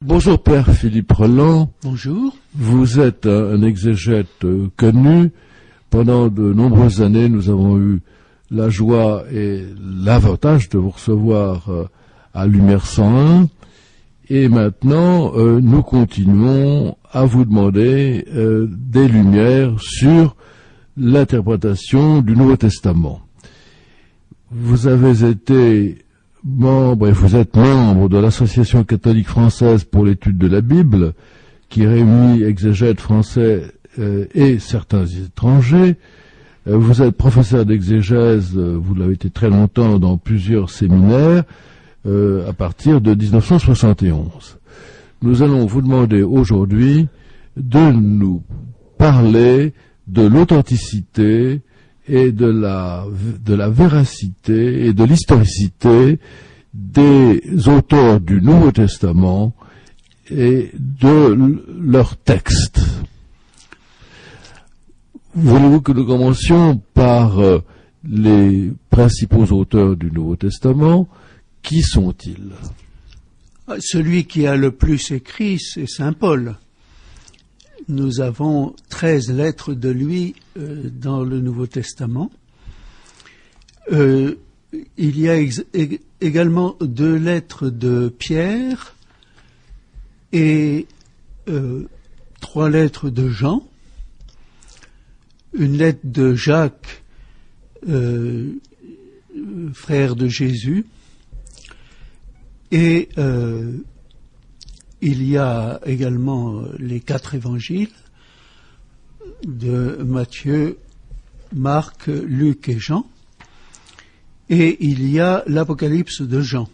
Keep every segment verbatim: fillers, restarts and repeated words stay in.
Bonjour Père Philippe Roland. Bonjour. Vous êtes un exégète connu. Pendant de nombreuses années, nous avons eu la joie et l'avantage de vous recevoir à Lumière cent un. Et maintenant, euh, nous continuons à vous demander euh, des lumières sur l'interprétation du Nouveau Testament. Vous avez été membre, et vous êtes membre de l'Association catholique française pour l'étude de la Bible, qui réunit exégètes français euh, et certains étrangers. Euh, vous êtes professeur d'exégèse, euh, vous l'avez été très longtemps dans plusieurs séminaires, euh, à partir de mille neuf cent soixante et onze. Nous allons vous demander aujourd'hui de nous parler de l'authenticité et de la, de la véracité et de l'historicité des auteurs du Nouveau Testament et de leurs textes. Voulez-vous que nous commencions par euh, les principaux auteurs du Nouveau Testament? Qui sont-ils? Celui qui a le plus écrit, c'est Saint Paul. Nous avons treize lettres de lui euh, dans le Nouveau Testament. Euh, il y a ex- ég- également deux lettres de Pierre et euh, trois lettres de Jean, une lettre de Jacques, euh, frère de Jésus, et euh, il y a également les quatre évangiles de Matthieu, Marc, Luc et Jean. Et il y a l'Apocalypse de Jean,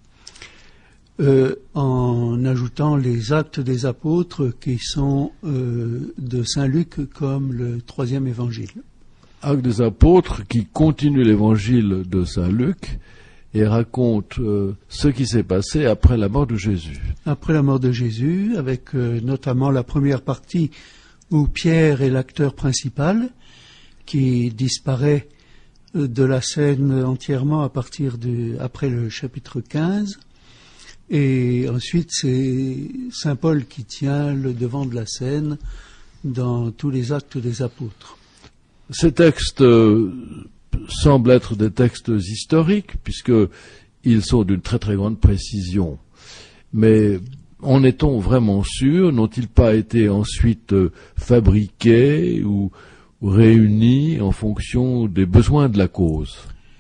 euh, en ajoutant les actes des apôtres qui sont euh, de Saint Luc comme le troisième évangile. Actes des apôtres qui continuent l'évangile de Saint Luc et raconte euh, ce qui s'est passé après la mort de Jésus. Après la mort de Jésus, avec euh, notamment la première partie où Pierre est l'acteur principal, qui disparaît euh, de la scène entièrement à partir de après le chapitre quinze, et ensuite c'est Saint Paul qui tient le devant de la scène dans tous les actes des apôtres. Ces textes euh, semblent être des textes historiques, puisqu'ils sont d'une très très grande précision. Mais en est-on vraiment sûr? N'ont-ils pas été ensuite euh, fabriqués ou, ou réunis en fonction des besoins de la cause?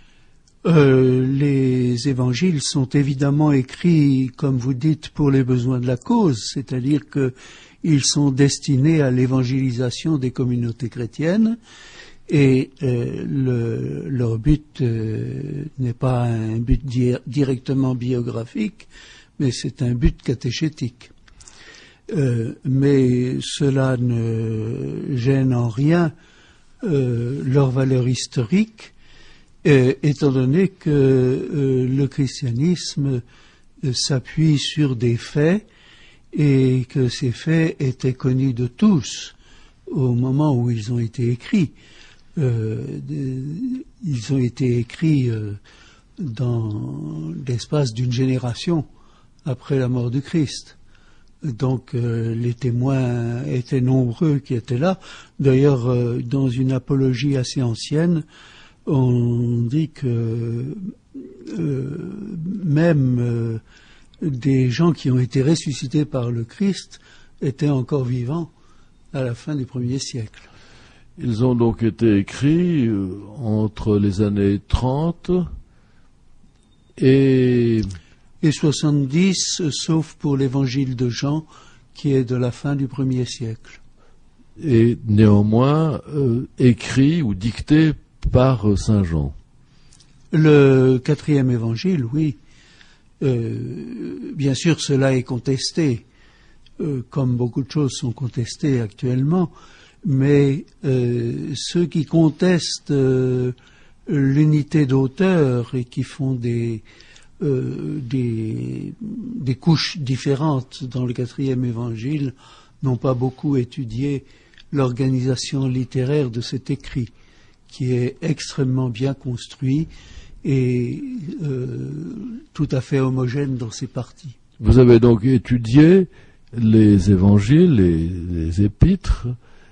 Euh, les évangiles sont évidemment écrits, comme vous dites, pour les besoins de la cause, c'est-à-dire qu'ils sont destinés à l'évangélisation des communautés chrétiennes. Et euh, le, leur but euh, n'est pas un but di- directement biographique, mais c'est un but catéchétique. Euh, mais cela ne gêne en rien euh, leur valeur historique, euh, étant donné que euh, le christianisme euh, s'appuie sur des faits et que ces faits étaient connus de tous au moment où ils ont été écrits. Euh, de, ils ont été écrits euh, dans l'espace d'une génération après la mort du Christ. Donc euh, les témoins étaient nombreux qui étaient là. D'ailleurs, euh, dans une apologie assez ancienne, on dit que euh, même euh, des gens qui ont été ressuscités par le Christ étaient encore vivants à la fin du premier siècle. Ils ont donc été écrits euh, entre les années trente et... et soixante-dix, sauf pour l'évangile de Jean, qui est de la fin du premier siècle. Et néanmoins euh, écrits ou dictés par euh, Saint Jean. Le quatrième évangile, oui. Euh, bien sûr, cela est contesté, euh, comme beaucoup de choses sont contestées actuellement. Mais euh, ceux qui contestent euh, l'unité d'auteur et qui font des, euh, des, des couches différentes dans le quatrième évangile n'ont pas beaucoup étudié l'organisation littéraire de cet écrit, qui est extrêmement bien construit et euh, tout à fait homogène dans ses parties. Vous avez donc étudié les évangiles, les, les épîtres,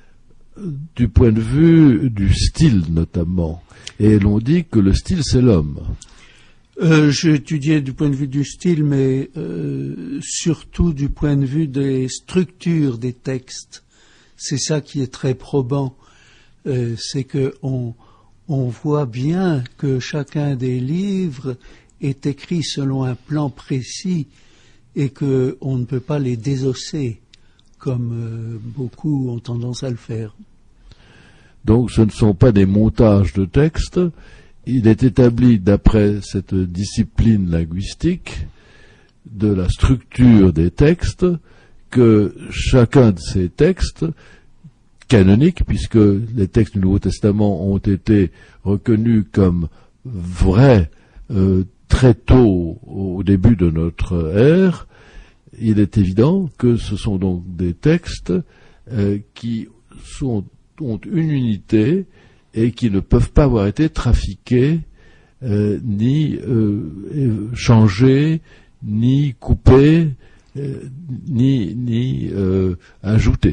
du point de vue du style notamment. Et l'on dit que le style, c'est l'homme. Euh, j'ai étudié du point de vue du style, mais euh, surtout du point de vue des structures des textes. C'est ça qui est très probant. Euh, c'est que on, on voit bien que chacun des livres est écrit selon un plan précis et que on ne peut pas les désosser comme euh, beaucoup ont tendance à le faire. Donc ce ne sont pas des montages de textes. Il est établi d'après cette discipline linguistique de la structure des textes que chacun de ces textes canoniques, puisque les textes du Nouveau Testament ont été reconnus comme vrais euh, très tôt au début de notre ère, il est évident que ce sont donc des textes euh, qui sont, ont une unité et qui ne peuvent pas avoir été trafiqués, euh, ni euh, changés, ni coupés, euh, ni, ni euh, ajoutés.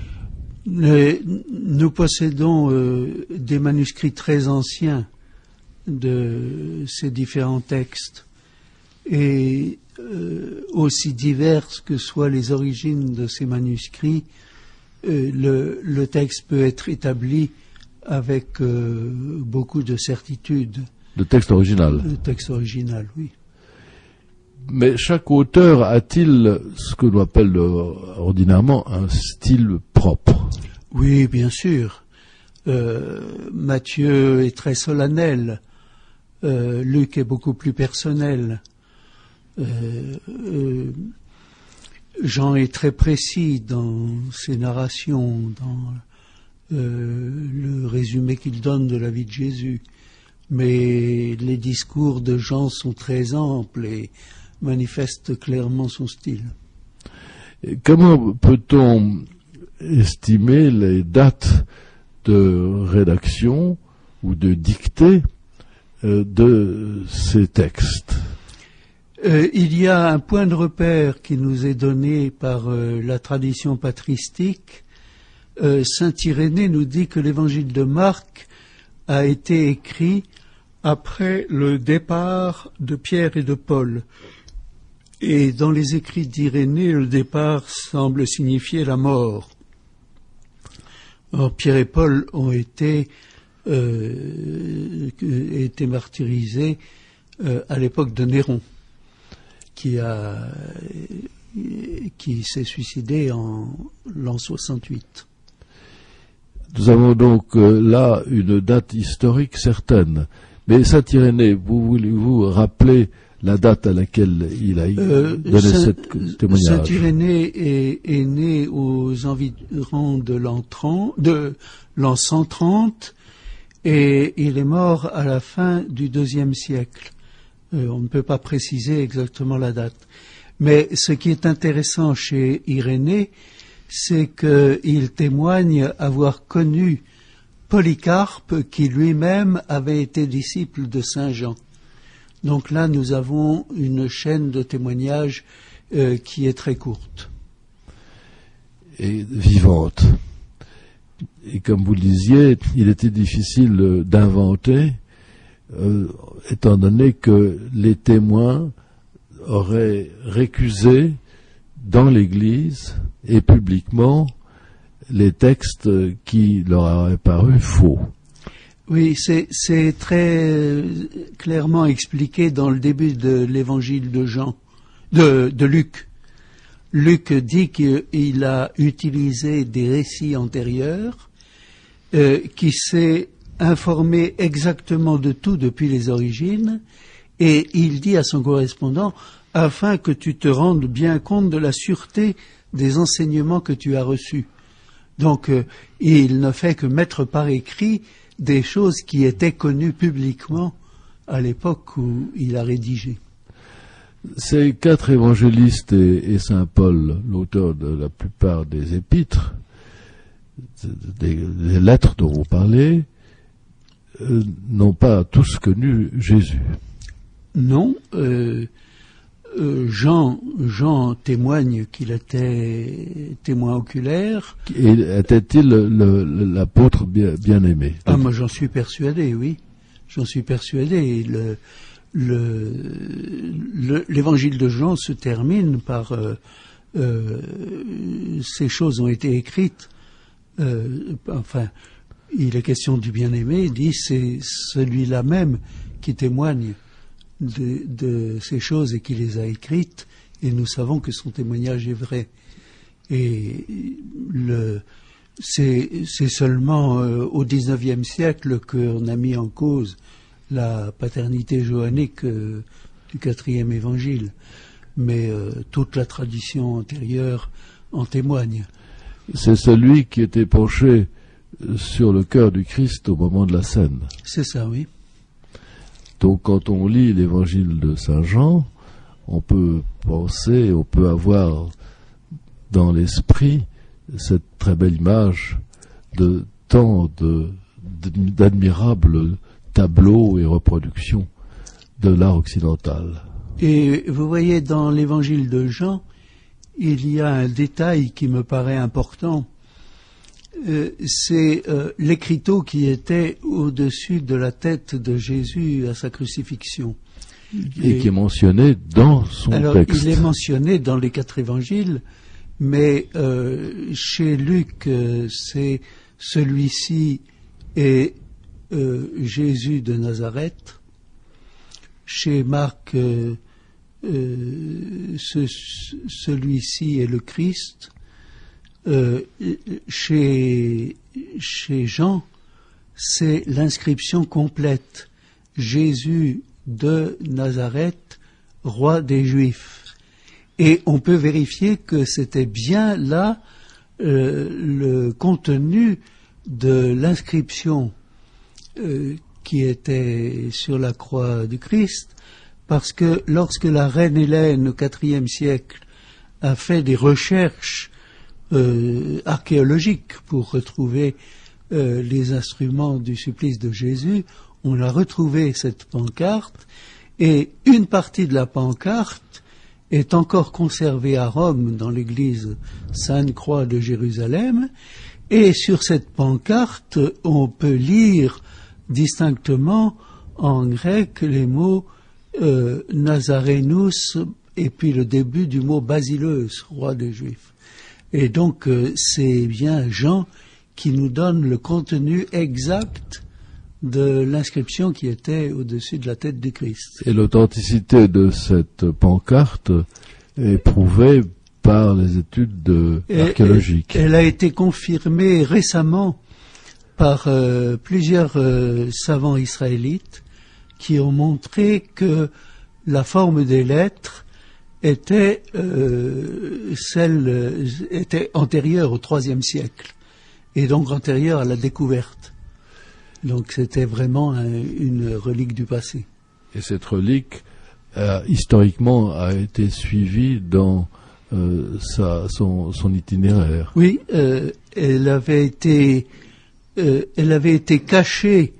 Les, nous possédons euh, des manuscrits très anciens de ces différents textes et euh, aussi diverses que soient les origines de ces manuscrits, euh, le, le texte peut être établi avec euh, beaucoup de certitude. Le texte original. Le texte original, oui. Mais chaque auteur a-t-il ce que l'on appelle euh, ordinairement un style propre? Oui, bien sûr. Euh, Matthieu est très solennel. Euh, Luc est beaucoup plus personnel. Euh, euh, Jean est très précis dans ses narrations, dans euh, le résumé qu'il donne de la vie de Jésus. Mais les discours de Jean sont très amples et manifestent clairement son style. Et comment peut-on estimer les dates de rédaction ou de dictée euh, de ces textes? Euh, il y a un point de repère qui nous est donné par euh, la tradition patristique. Euh, Saint Irénée nous dit que l'évangile de Marc a été écrit après le départ de Pierre et de Paul. Et dans les écrits d'Irénée, le départ semble signifier la mort. Or, Pierre et Paul ont été, euh, été martyrisés euh, à l'époque de Néron, qui a, qui s'est suicidé en l'an soixante-huit. Nous avons donc euh, là une date historique certaine. Mais Saint Irénée, vous voulez-vous rappeler la date à laquelle il a euh, donné Saint, cette témoignage? Saint Irénée est, est né aux environs de l'an trente, de l'an cent trente et il est mort à la fin du deuxième siècle. Euh, on ne peut pas préciser exactement la date. Mais ce qui est intéressant chez Irénée, c'est qu'il témoigne avoir connu Polycarpe, qui lui-même avait été disciple de Saint Jean. Donc là, nous avons une chaîne de témoignages euh, qui est très courte. Et vivante. Et comme vous le disiez, il était difficile d'inventer, euh, étant donné que les témoins auraient récusé dans l'Église et publiquement les textes qui leur auraient paru faux. Oui, c'est, c'est très clairement expliqué dans le début de l'évangile de Jean, de, de Luc. Luc dit qu'il a utilisé des récits antérieurs, euh, qui s'est informé exactement de tout depuis les origines, et il dit à son correspondant, afin que tu te rendes bien compte de la sûreté des enseignements que tu as reçus. Donc, euh, il ne fait que mettre par écrit des choses qui étaient connues publiquement à l'époque où il a rédigé. Ces quatre évangélistes et, et saint Paul, l'auteur de la plupart des épîtres, des, des lettres dont vous parlez, euh, n'ont pas tous connu Jésus. Non, euh, euh, Jean, Jean témoigne qu'il était témoin oculaire. Et était-il le, le, l'apôtre bien, bien aimé? Ah, moi j'en suis persuadé, oui. J'en suis persuadé. Le, le, le, l'évangile de Jean se termine par euh, euh, ces choses ont été écrites. Euh, enfin, il est question du bien-aimé. Il dit c'est celui-là même qui témoigne de, de ces choses et qui les a écrites. Et nous savons que son témoignage est vrai. Et le, c'est, c'est seulement euh, au dix-neuvième siècle qu'on a mis en cause la paternité johannique euh, du quatrième évangile. Mais euh, toute la tradition antérieure en témoigne. C'est celui qui était penché sur le cœur du Christ au moment de la scène. C'est ça, oui. Donc quand on lit l'évangile de Saint Jean, on peut penser, on peut avoir dans l'esprit cette très belle image de tant de, d'admirables tableaux et reproductions de l'art occidental. Et vous voyez, dans l'évangile de Jean, il y a un détail qui me paraît important. Euh, c'est euh, l'écriteau qui était au-dessus de la tête de Jésus à sa crucifixion. Et, et qui est mentionné dans son alors, texte. Il est mentionné dans les quatre évangiles, mais euh, chez Luc, euh, c'est celui-ci est euh, Jésus de Nazareth. Chez Marc, euh, euh, ce, celui-ci est le Christ. Euh, chez, chez Jean, c'est l'inscription complète. Jésus de Nazareth, roi des Juifs. Et on peut vérifier que c'était bien là euh, le contenu de l'inscription euh, qui était sur la croix du Christ, parce que lorsque la reine Hélène, au quatrième siècle, a fait des recherches euh, archéologiques pour retrouver euh, les instruments du supplice de Jésus, on a retrouvé cette pancarte, et une partie de la pancarte est encore conservée à Rome, dans l'église Sainte-Croix de Jérusalem, et sur cette pancarte, on peut lire distinctement en grec les mots euh, Nazarenus et puis le début du mot Basileus, roi des Juifs. Et donc euh, c'est bien Jean qui nous donne le contenu exact de l'inscription qui était au-dessus de la tête du Christ. Et l'authenticité de cette pancarte est prouvée par les études de, archéologiques. Elle a été confirmée récemment par euh, plusieurs euh, savants israélites qui ont montré que la forme des lettres était euh, celle euh, était antérieure au troisième siècle et donc antérieure à la découverte. Donc c'était vraiment un, une relique du passé. Et cette relique, euh, historiquement, a été suivie dans euh, sa, son, son itinéraire. Oui, euh, elle avait été, euh, elle avait été cachée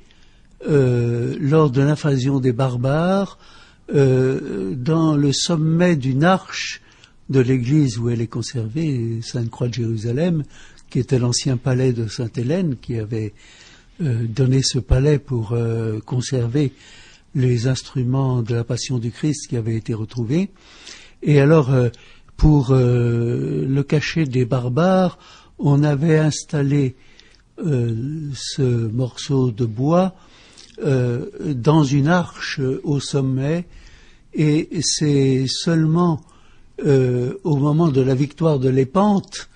euh, lors de l'invasion des barbares euh, dans le sommet d'une arche de l'église où elle est conservée, Sainte-Croix de Jérusalem, qui était l'ancien palais de Sainte-Hélène, qui avait Euh, donner ce palais pour euh, conserver les instruments de la Passion du Christ qui avaient été retrouvés. Et alors, euh, pour euh, le cacher des barbares, on avait installé euh, ce morceau de bois euh, dans une arche au sommet, et c'est seulement euh, au moment de la victoire de Lépante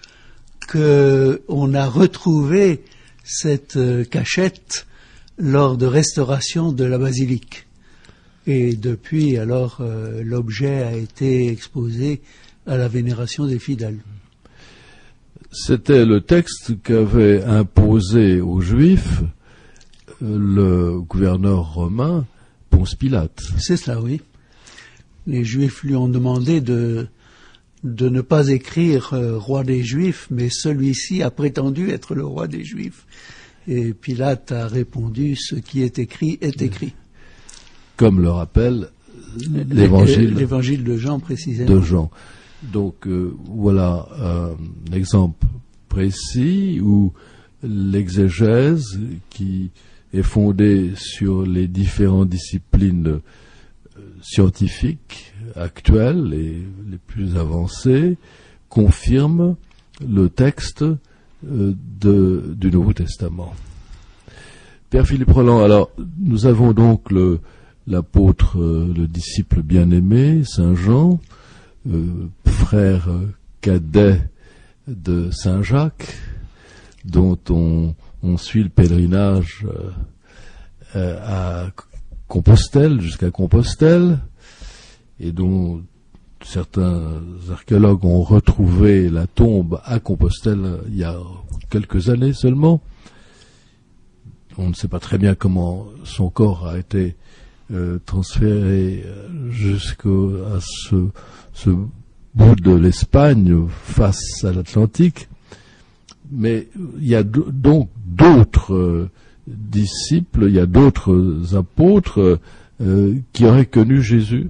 qu'on a retrouvé cette euh, cachette lors de restauration de la basilique. Et depuis, alors, euh, l'objet a été exposé à la vénération des fidèles. C'était le texte qu'avait imposé aux Juifs euh, le gouverneur romain Ponce Pilate. C'est cela, oui. Les Juifs lui ont demandé de, de ne pas écrire euh, roi des Juifs, mais celui-ci a prétendu être le roi des Juifs. Et Pilate a répondu, ce qui est écrit est écrit. Comme le rappelle l'évangile, l'évangile de Jean précisément. De Jean. Donc euh, voilà un exemple précis où l'exégèse, qui est fondée sur les différentes disciplines scientifiques actuelles et les plus avancées, confirme le texte euh, de, du Nouveau Testament. Père Philippe Roland, alors nous avons donc le, l'apôtre, euh, le disciple bien-aimé, Saint Jean, euh, frère cadet de Saint Jacques, dont on, on suit le pèlerinage euh, euh, à Compostelle, jusqu'à Compostelle, et dont certains archéologues ont retrouvé la tombe à Compostelle il y a quelques années seulement. On ne sait pas très bien comment son corps a été euh, transféré jusqu'à ce, ce bout de l'Espagne face à l'Atlantique. Mais il y a d- donc d'autres euh, disciples, il y a d'autres apôtres euh, qui auraient connu Jésus.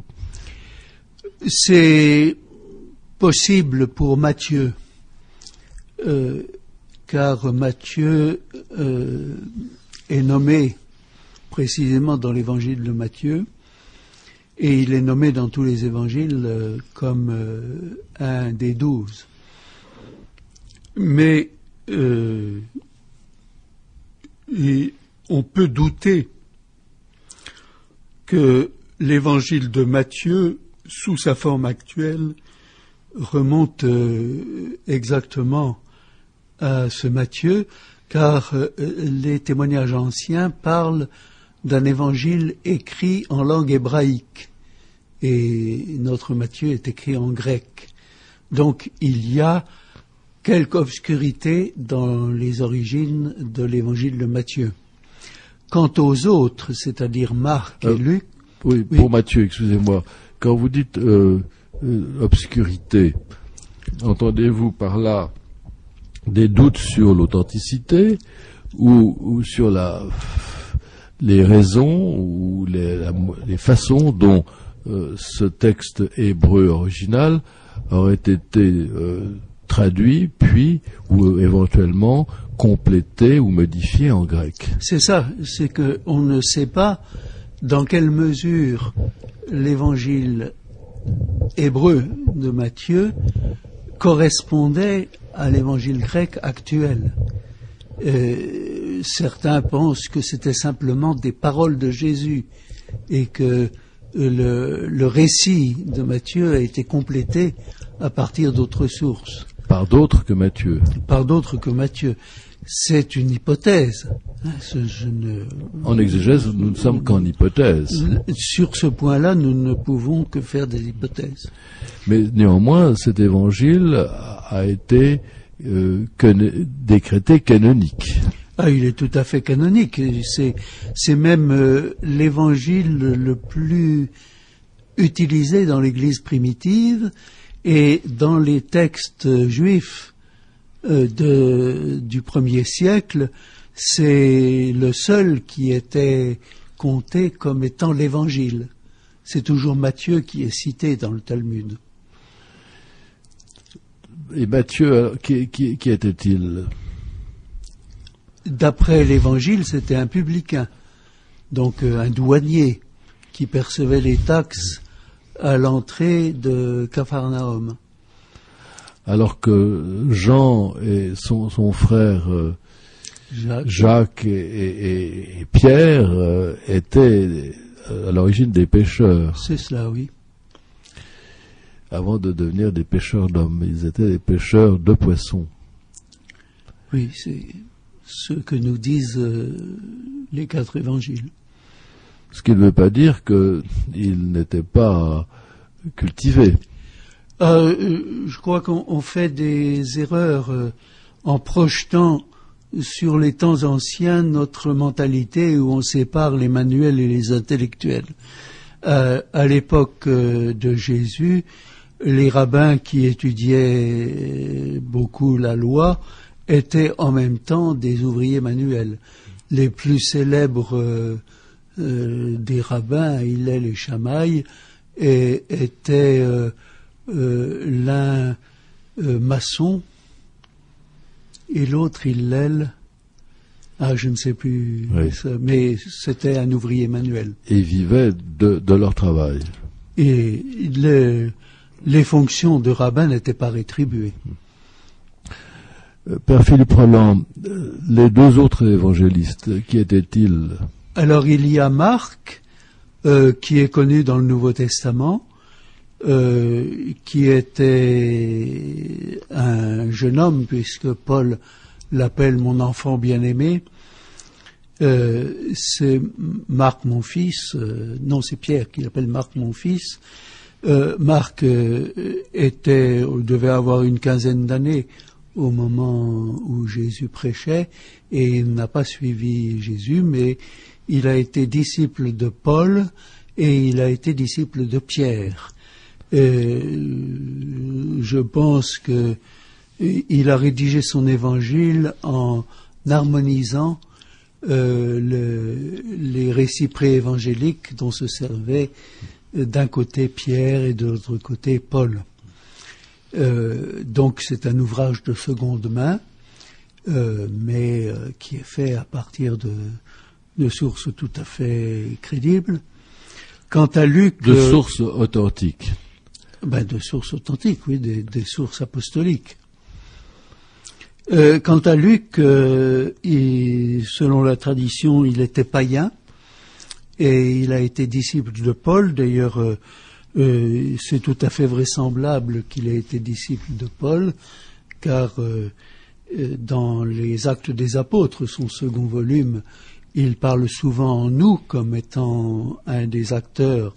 C'est possible pour Matthieu, euh, car Matthieu euh, est nommé précisément dans l'évangile de Matthieu, et il est nommé dans tous les évangiles euh, comme euh, un des douze. Mais euh, et on peut douter que l'évangile de Matthieu, sous sa forme actuelle, remonte euh, exactement à ce Matthieu, car euh, les témoignages anciens parlent d'un évangile écrit en langue hébraïque, et notre Matthieu est écrit en grec. Donc il y a quelque obscurité dans les origines de l'évangile de Matthieu. Quant aux autres, c'est-à-dire Marc et euh, Luc... Oui, oui, pour Matthieu, excusez-moi. Quand vous dites euh, euh, obscurité, entendez-vous par là des doutes sur l'authenticité ou, ou sur la, les raisons ou les, la, les façons dont euh, ce texte hébreu original aurait été euh, traduit, puis ou éventuellement complété ou modifié en grec? C'est ça, c'est qu'on ne sait pas dans quelle mesure l'évangile hébreu de Matthieu correspondait à l'évangile grec actuel. Euh, certains pensent que c'était simplement des paroles de Jésus et que le, le récit de Matthieu a été complété à partir d'autres sources. Par d'autres que Matthieu. Par d'autres que Matthieu. C'est une hypothèse. Ce, je ne... En exégèse, nous ne sommes qu'en hypothèse. Sur ce point-là, nous ne pouvons que faire des hypothèses. Mais néanmoins, cet évangile a été euh, can- décrété canonique. Ah, il est tout à fait canonique. C'est, c'est même euh, l'évangile le plus utilisé dans l'Église primitive et dans les textes juifs euh, de, du premier siècle. C'est le seul qui était compté comme étant l'évangile. C'est toujours Matthieu qui est cité dans le Talmud. Et Matthieu, qui, qui, qui était-il? D'après l'évangile, c'était un publicain, donc euh, un douanier qui percevait les taxes à l'entrée de Capharnaüm. Alors que Jean et son, son frère euh, Jacques, Jacques et, et, et Pierre euh, étaient à l'origine des pêcheurs. C'est cela, oui. Avant de devenir des pêcheurs d'hommes, ils étaient des pêcheurs de poissons. Oui, c'est ce que nous disent euh, les quatre évangiles. Ce qui ne veut pas dire qu'ils n'étaient pas cultivés. Euh, je crois qu'on fait des erreurs euh, en projetant sur les temps anciens notre mentalité où on sépare les manuels et les intellectuels. Euh, à l'époque euh, de Jésus, les rabbins qui étudiaient beaucoup la loi étaient en même temps des ouvriers manuels. Les plus célèbres euh, euh, des rabbins, Hillel et Shammai, et était euh, euh, l'un euh, maçon et l'autre Hillel. Ah, je ne sais plus, oui. ça, mais c'était un ouvrier manuel. Et vivaient de, de leur travail. Et les, les fonctions de rabbin n'étaient pas rétribuées. Père Philippe Roland, les deux autres évangélistes, qui étaient-ils? Alors il y a Marc, euh, qui est connu dans le Nouveau Testament, euh, qui était un jeune homme, puisque Paul l'appelle mon enfant bien-aimé. Euh, c'est Marc mon fils, euh, non c'est Pierre qui l'appelle Marc mon fils. Euh, Marc euh, était, devait avoir une quinzaine d'années au moment où Jésus prêchait, et il n'a pas suivi Jésus, mais il a été disciple de Paul et il a été disciple de Pierre. Et je pense que il a rédigé son évangile en harmonisant euh, le, les récits pré-évangéliques dont se servait d'un côté Pierre et de l'autre côté Paul. Euh, donc c'est un ouvrage de seconde main, euh, mais euh, qui est fait à partir de, de sources tout à fait crédibles. Quant à Luc... De euh, sources authentiques. Ben, de sources authentiques, oui, des, des sources apostoliques. Euh, quant à Luc, euh, il, selon la tradition, il était païen et il a été disciple de Paul. D'ailleurs, euh, euh, c'est tout à fait vraisemblable qu'il ait été disciple de Paul, car euh, dans les Actes des Apôtres, son second volume, il parle souvent en nous comme étant un des acteurs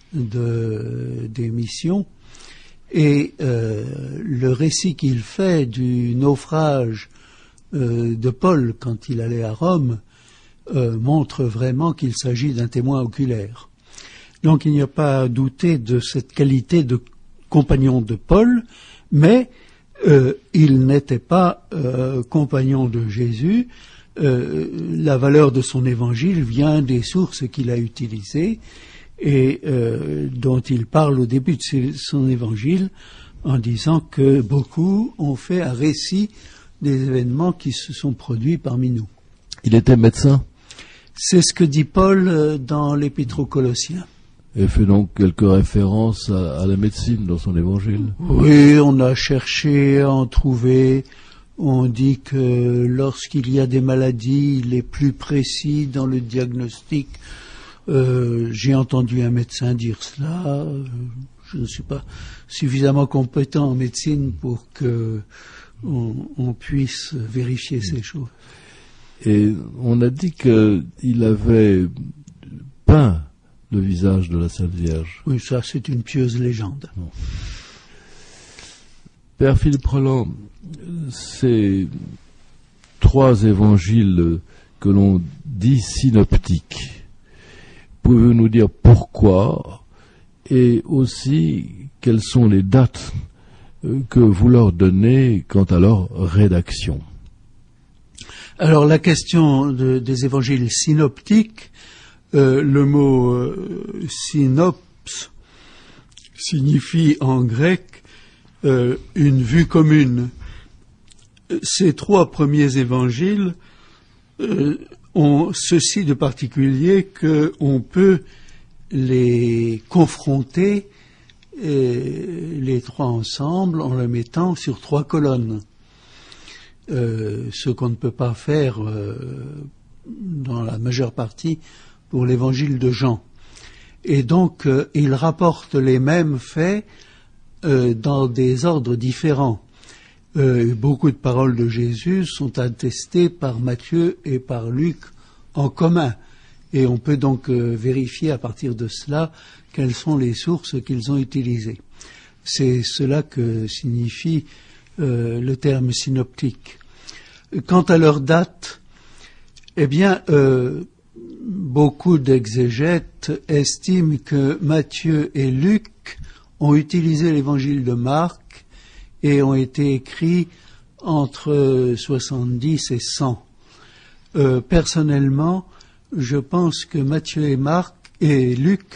de, des missions. Et euh, le récit qu'il fait du naufrage euh, de Paul quand il allait à Rome euh, montre vraiment qu'il s'agit d'un témoin oculaire. Donc il n'y a pas à douter de cette qualité de compagnon de Paul, mais euh, il n'était pas euh, compagnon de Jésus. Euh, la valeur de son évangile vient des sources qu'il a utilisées et euh, dont il parle au début de son évangile en disant que beaucoup ont fait un récit des événements qui se sont produits parmi nous. Il était médecin? C'est ce que dit Paul dans l'Épître aux Colossiens. Et fait donc quelques références à, à la médecine dans son évangile. Oui, on a cherché à en trouver. On dit que lorsqu'il y a des maladies, il est plus précis dans le diagnostic. Euh, j'ai entendu un médecin dire cela. Euh, je ne suis pas suffisamment compétent en médecine pour que on, on puisse vérifier ces choses. Et on a dit qu'il avait peint le visage de la Sainte Vierge. Oui, ça c'est une pieuse légende. Non. Père Philippe Roland, ces trois évangiles que l'on dit synoptiques, pouvez-vous nous dire pourquoi et aussi quelles sont les dates que vous leur donnez quant à leur rédaction? Alors la question de, des évangiles synoptiques, euh, le mot euh, synops signifie en grec euh, une vue commune. Ces trois premiers évangiles euh, ont ceci de particulier qu'on peut les confronter, euh, les trois ensemble, en les mettant sur trois colonnes. Euh, ce qu'on ne peut pas faire euh, dans la majeure partie pour l'évangile de Jean. Et donc, euh, il rapporte les mêmes faits euh, dans des ordres différents. Euh, beaucoup de paroles de Jésus sont attestées par Matthieu et par Luc en commun. Et on peut donc euh, vérifier à partir de cela quelles sont les sources qu'ils ont utilisées. C'est cela que signifie euh, le terme synoptique. Quant à leur date, eh bien, euh, beaucoup d'exégètes estiment que Matthieu et Luc ont utilisé l'évangile de Marc et ont été écrits entre soixante-dix et cent. Euh, personnellement, je pense que Matthieu et Marc et Luc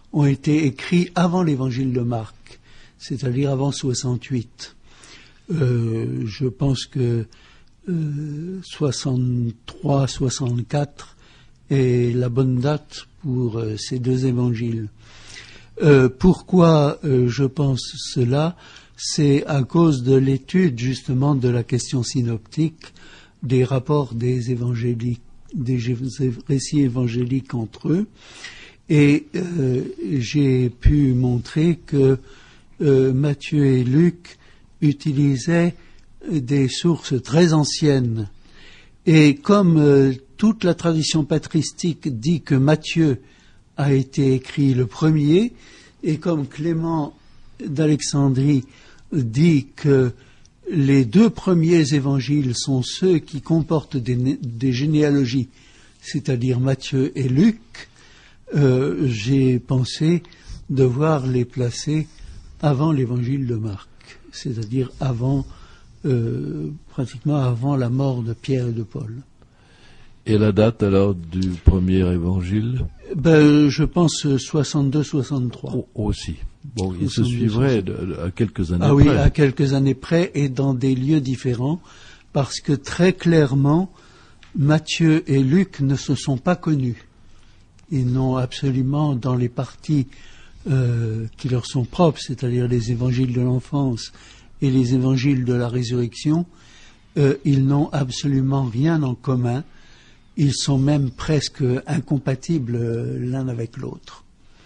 ont été écrits avant l'évangile de Marc, c'est-à-dire avant soixante-huit. Euh, je pense que euh, soixante-trois soixante-quatre est la bonne date pour euh, ces deux évangiles. Euh, pourquoi euh, je pense cela? C'est à cause de l'étude justement de la question synoptique, des rapports des évangéliques, des récits évangéliques entre eux, et euh, j'ai pu montrer que euh, Matthieu et Luc utilisaient des sources très anciennes. Et comme euh, toute la tradition patristique dit que Matthieu a été écrit le premier, et comme Clément d'Alexandrie dit que les deux premiers évangiles sont ceux qui comportent des, des généalogies, c'est-à-dire Matthieu et Luc, euh, j'ai pensé devoir les placer avant l'évangile de Marc, c'est-à-dire avant, euh, pratiquement avant la mort de Pierre et de Paul. Et la date alors du premier évangile? Ben, je pense soixante-deux soixante-trois. Oh, aussi. Bon, il se suivrait de, de, à quelques années ah près. Ah oui, à quelques années près et dans des lieux différents, parce que très clairement, Matthieu et Luc ne se sont pas connus. Ils n'ont absolument, dans les parties euh, qui leur sont propres, c'est-à-dire les évangiles de l'enfance et les évangiles de la résurrection, euh, ils n'ont absolument rien en commun. Ils sont même presque incompatibles l'un avec l'autre.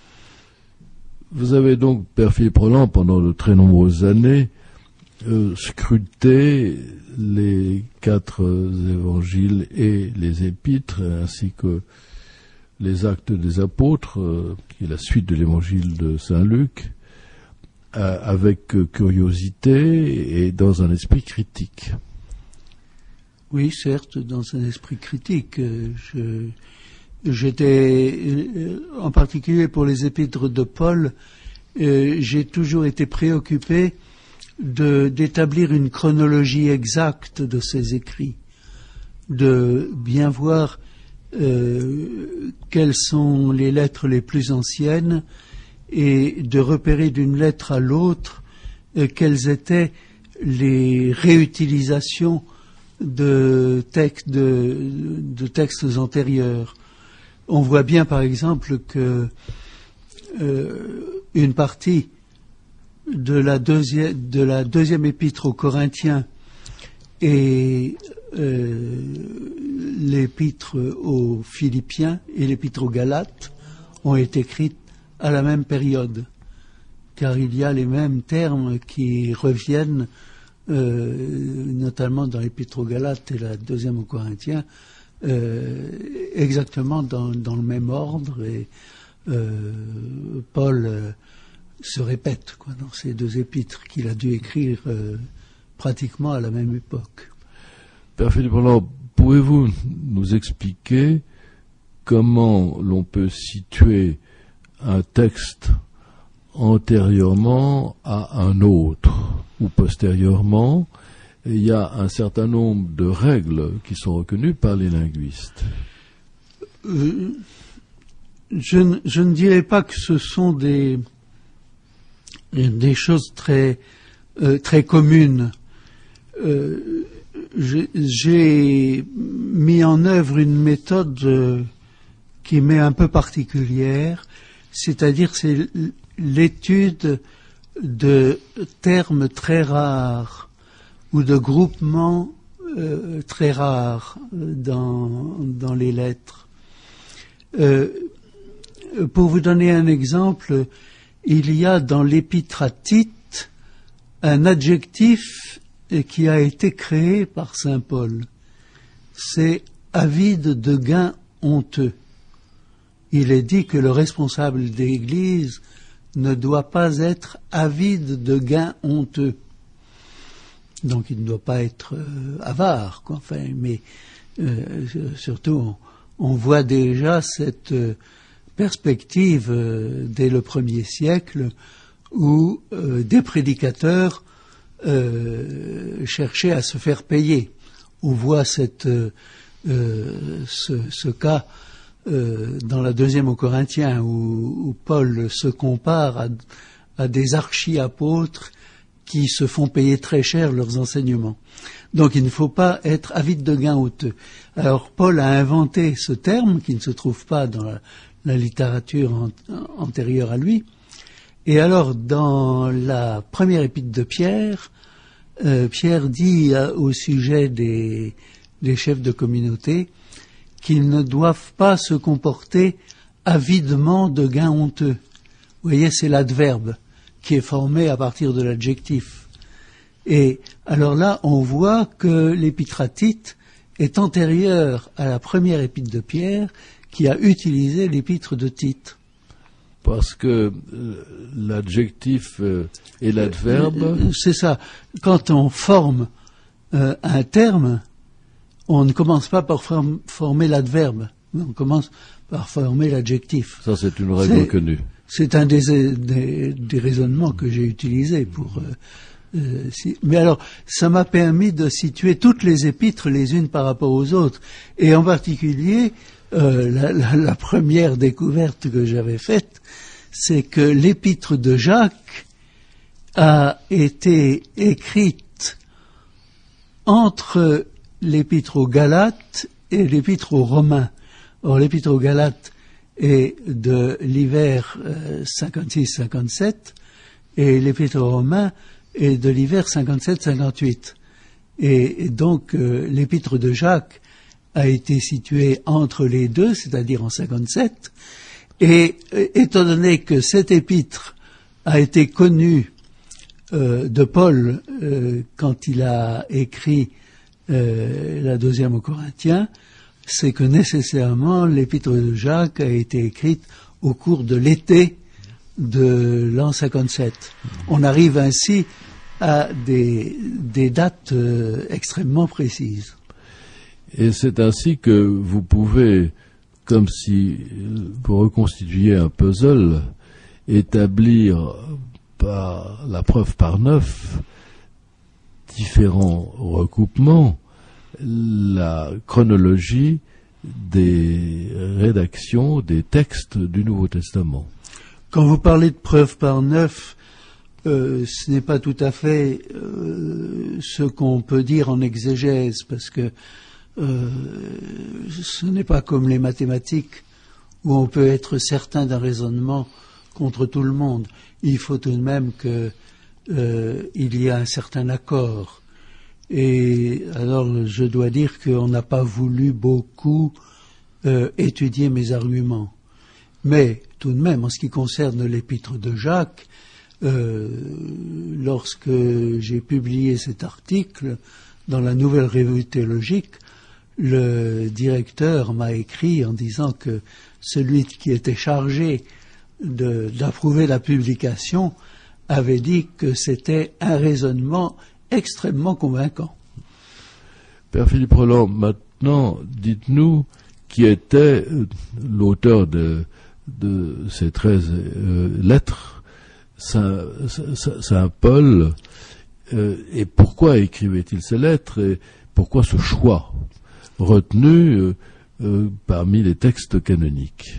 Vous avez donc, Père Philippe Roland, pendant de très nombreuses années, euh, scruté les quatre euh, évangiles et les épîtres, ainsi que les actes des apôtres, euh, qui est la suite de l'évangile de Saint Luc, euh, avec euh, curiosité et dans un esprit critique. Oui, certes, dans un esprit critique. Je, j'étais, en particulier pour les épîtres de Paul, euh, j'ai toujours été préoccupé de, d'établir une chronologie exacte de ces écrits, de bien voir euh, quelles sont les lettres les plus anciennes et de repérer d'une lettre à l'autre euh, quelles étaient les réutilisations de textes, de, de textes antérieurs. On voit bien, par exemple, que euh, une partie de la deuxième, de la deuxième épître aux Corinthiens et euh, l'épître aux Philippiens et l'épître aux Galates ont été écrites à la même période, car il y a les mêmes termes qui reviennent Euh, notamment dans l'Épître aux Galates et la deuxième aux Corinthiens, euh, exactement dans, dans le même ordre, et euh, Paul euh, se répète quoi, dans ces deux épîtres qu'il a dû écrire euh, pratiquement à la même époque. Père Philippe Roland, pouvez-vous nous expliquer comment l'on peut situer un texte antérieurement à un autre ou postérieurement? Il y a un certain nombre de règles qui sont reconnues par les linguistes. Euh, je, je ne dirais pas que ce sont des, des choses très, euh, très communes. Euh, j'ai, j'ai mis en œuvre une méthode euh, qui m'est un peu particulière, c'est-à-dire c'est l'étude de termes très rares ou de groupements euh, très rares dans, dans les lettres. Euh, pour vous donner un exemple, il y a dans l'épître à Tite un adjectif qui a été créé par saint Paul. C'est avide de gain honteux. Il est dit que le responsable d'Église ne doit pas être avide de gains honteux. Donc il ne doit pas être euh, avare, quoi. Enfin, mais euh, surtout, on, on voit déjà cette euh, perspective euh, dès le premier siècle où euh, des prédicateurs euh, cherchaient à se faire payer. On voit cette, euh, euh, ce, ce cas euh, dans la deuxième aux Corinthiens, où, où Paul se compare à, à des archi-apôtres qui se font payer très cher leurs enseignements. Donc il ne faut pas être avide de gain honteux. Alors Paul a inventé ce terme qui ne se trouve pas dans la, la littérature an, antérieure à lui. Et alors dans la première épître de Pierre, euh, Pierre dit euh, au sujet des, des chefs de communauté qu'ils ne doivent pas se comporter avidement de gain honteux. Vous voyez, c'est l'adverbe qui est formé à partir de l'adjectif. Et alors là, on voit que l'épître à Tite est antérieure à la première épître de Pierre qui a utilisé l'épître de Tite. Parce que euh, l'adjectif euh, et l'adverbe... Euh, c'est ça. Quand on forme euh, un terme, on ne commence pas par form- former l'adverbe, on commence par former l'adjectif. Ça, c'est une règle c'est, connue. C'est un des, des, des raisonnements que j'ai utilisés pour... Euh, Euh, si, mais alors, ça m'a permis de situer toutes les épîtres les unes par rapport aux autres, et en particulier, euh, la, la, la première découverte que j'avais faite, c'est que l'épître de Jacques a été écrite entre l'épître aux Galates et l'épître aux Romains. Or, l'épître aux Galates est de l'hiver euh, cinquante-six cinquante-sept, et l'épître aux Romains et de l'hiver cinquante-sept cinquante-huit. Et, et donc, euh, l'épître de Jacques a été située entre les deux, c'est-à-dire en cinquante-sept. Et euh, étant donné que cette épître a été connue euh, de Paul euh, quand il a écrit euh, la deuxième aux Corinthiens, c'est que nécessairement l'épître de Jacques a été écrite au cours de l'été de l'an cinquante-sept. On arrive ainsi à des, des dates euh, extrêmement précises. Et c'est ainsi que vous pouvez, comme si vous reconstituiez un puzzle, établir par la preuve par neuf différents recoupements, la chronologie des rédactions des textes du Nouveau Testament. Quand vous parlez de preuve par neuf, euh, ce n'est pas tout à fait euh, ce qu'on peut dire en exégèse, parce que euh, ce n'est pas comme les mathématiques où on peut être certain d'un raisonnement contre tout le monde. Il faut tout de même que euh, il y a un certain accord. Et alors, je dois dire qu'on n'a pas voulu beaucoup euh, étudier mes arguments. Mais tout de même, en ce qui concerne l'épître de Jacques, euh, lorsque j'ai publié cet article dans la Nouvelle Revue théologique, le directeur m'a écrit en disant que celui qui était chargé de, d'approuver la publication avait dit que c'était un raisonnement extrêmement convaincant. Père Philippe Roland, maintenant, dites-nous qui était l'auteur de, de ces treize euh, lettres, Saint, Saint, Saint Paul, euh, et pourquoi écrivait-il ces lettres, et pourquoi ce choix retenu euh, euh, parmi les textes canoniques?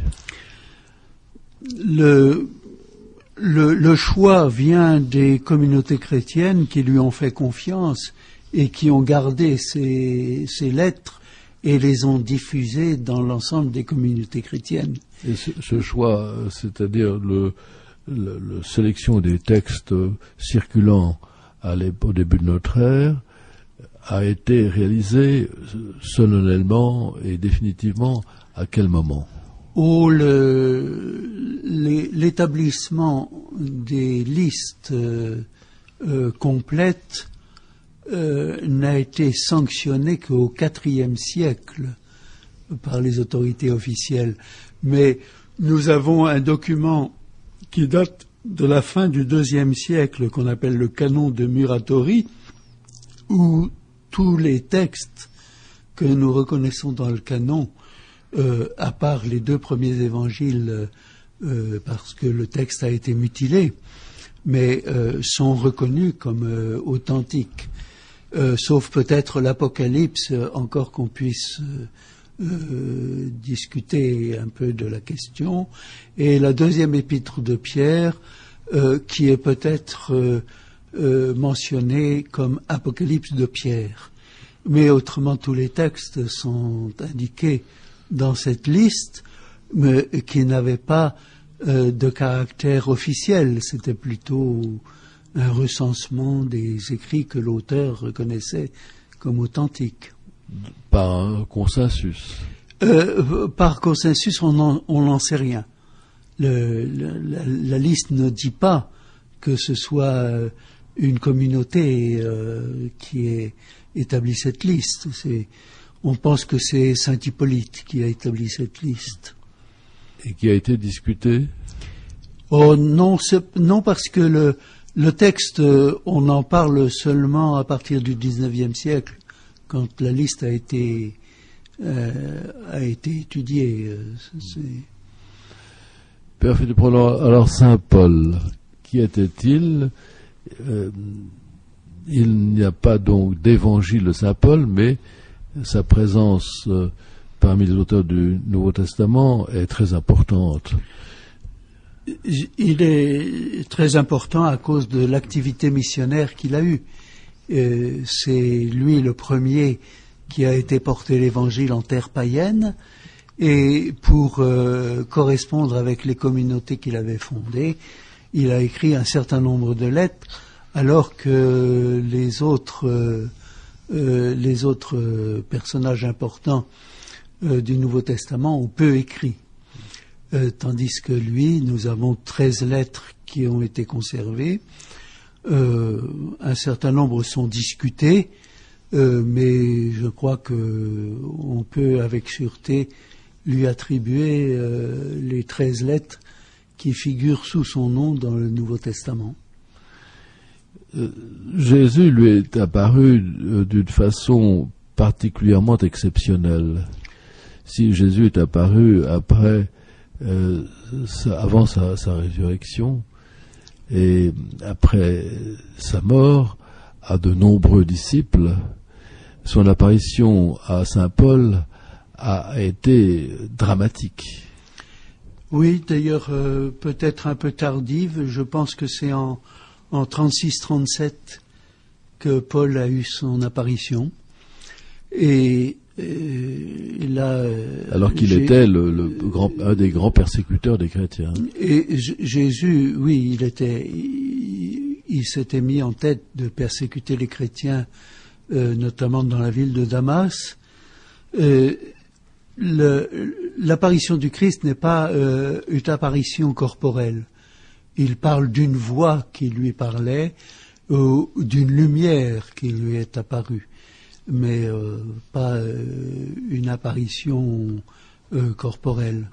Le, le, le choix vient des communautés chrétiennes qui lui ont fait confiance et qui ont gardé ces, ces lettres et les ont diffusées dans l'ensemble des communautés chrétiennes. Et ce, ce choix, c'est-à-dire le, le, le sélection des textes circulant à au début de notre ère, a été réalisé solennellement et définitivement à quel moment? Où le, les, l'établissement des listes euh, euh, complètes euh, n'a été sanctionné qu'au quatrième siècle par les autorités officielles. Mais nous avons un document qui date de la fin du deuxième siècle, qu'on appelle le canon de Muratori, où tous les textes que nous reconnaissons dans le canon, euh, à part les deux premiers évangiles, euh, parce que le texte a été mutilé, mais euh, sont reconnus comme euh, authentiques, euh, sauf peut-être l'Apocalypse, encore qu'on puisse euh, discuter un peu de la question, et la deuxième épître de Pierre, euh, qui est peut-être euh, euh, mentionnée comme Apocalypse de Pierre. Mais autrement, tous les textes sont indiqués dans cette liste, mais qui n'avaient pas euh, de caractère officiel. C'était plutôt un recensement des écrits que l'auteur reconnaissait comme authentiques. Par un consensus. Euh, par consensus, on n'en sait rien. Le, le, la, la liste ne dit pas que ce soit une communauté euh, qui ait établi cette liste. C'est, on pense que c'est Saint Hippolyte qui a établi cette liste. Et qui a été discutée ? Oh non, non parce que le, le texte, on en parle seulement à partir du dix-neuvième siècle, quand la liste a été, euh, a été étudiée. C'est... Père Philippe Roland, alors Saint Paul, qui était-il ? euh, Il n'y a pas donc d'évangile de Saint Paul, mais sa présence euh, parmi les auteurs du Nouveau Testament est très importante. Il est très important à cause de l'activité missionnaire qu'il a eue. Euh, c'est lui le premier qui a été porter l'évangile en terre païenne, et pour euh, correspondre avec les communautés qu'il avait fondées, il a écrit un certain nombre de lettres, alors que les autres, euh, euh, les autres euh, personnages importants euh, du Nouveau Testament ont peu écrit. Euh, tandis que lui, nous avons treize lettres qui ont été conservées. Euh, un certain nombre sont discutées, euh, mais je crois que on peut avec sûreté lui attribuer euh, les treize lettres qui figurent sous son nom dans le Nouveau Testament. Euh, Jésus lui est apparu euh, d'une façon particulièrement exceptionnelle. Si Jésus est apparu après, euh, sa, avant sa, sa résurrection, et après sa mort, à de nombreux disciples, son apparition à Saint Paul a été dramatique. Oui, d'ailleurs, euh, peut-être un peu tardive. Je pense que c'est en, en trente-six trente-sept que Paul a eu son apparition. Et, et là... Alors qu'il était le, le grand, un des grands persécuteurs des chrétiens. Et J- Jésus, oui, il était... Il, il s'était mis en tête de persécuter les chrétiens, euh, notamment dans la ville de Damas. Euh, Le, l'apparition du Christ n'est pas euh, une apparition corporelle. Il parle d'une voix qui lui parlait ou d'une lumière qui lui est apparue, mais euh, pas euh, une apparition euh, corporelle.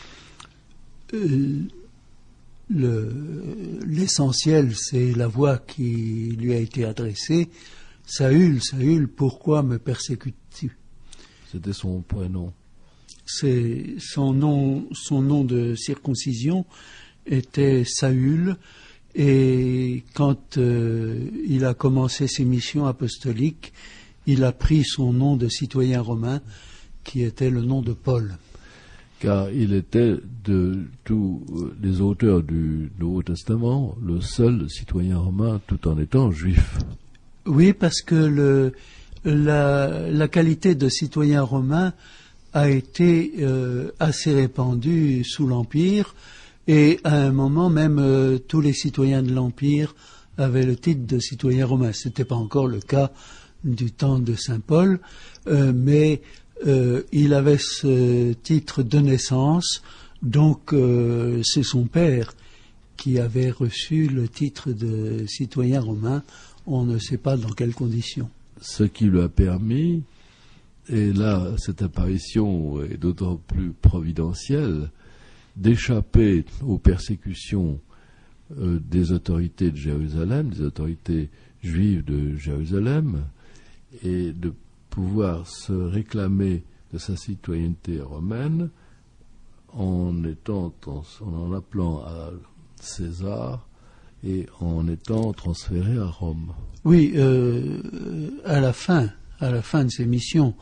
Euh, le, l'essentiel, c'est la voix qui lui a été adressée. Saül, Saül, pourquoi me persécutes-tu ? C'était son prénom. C'est son nom, son nom de circoncision était Saül, et quand euh, il a commencé ses missions apostoliques, il a pris son nom de citoyen romain, qui était le nom de Paul. Car il était de tous les auteurs du Nouveau Testament le seul citoyen romain, tout en étant juif. Oui, parce que le, la, la qualité de citoyen romain a été euh, assez répandue sous l'Empire, et à un moment même euh, tous les citoyens de l'Empire avaient le titre de citoyen romain. Ce n'était pas encore le cas du temps de Saint Paul, euh, mais euh, il avait ce titre de naissance, donc euh, c'est son père qui avait reçu le titre de citoyen romain. On ne sait pas dans quelles conditions. Ce qui lui a permis, et là, cette apparition est d'autant plus providentielle, d'échapper aux persécutions euh, des autorités de Jérusalem, des autorités juives de Jérusalem, et de pouvoir se réclamer de sa citoyenneté romaine en étant, en, en appelant à César et en étant transféré à Rome. Oui, euh, à la fin, à la fin de ses missions,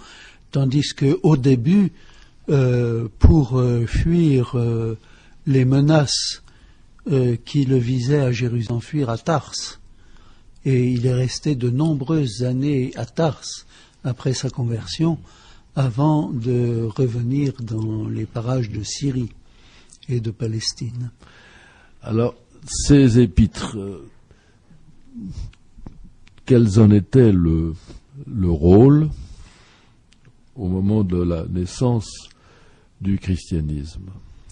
tandis qu'au début, euh, pour euh, fuir euh, les menaces euh, qui le visaient à Jérusalem, fuir à Tars, et il est resté de nombreuses années à Tars après sa conversion, avant de revenir dans les parages de Syrie et de Palestine. Alors, ces épîtres, euh, quels en était le, le rôle au moment de la naissance du christianisme?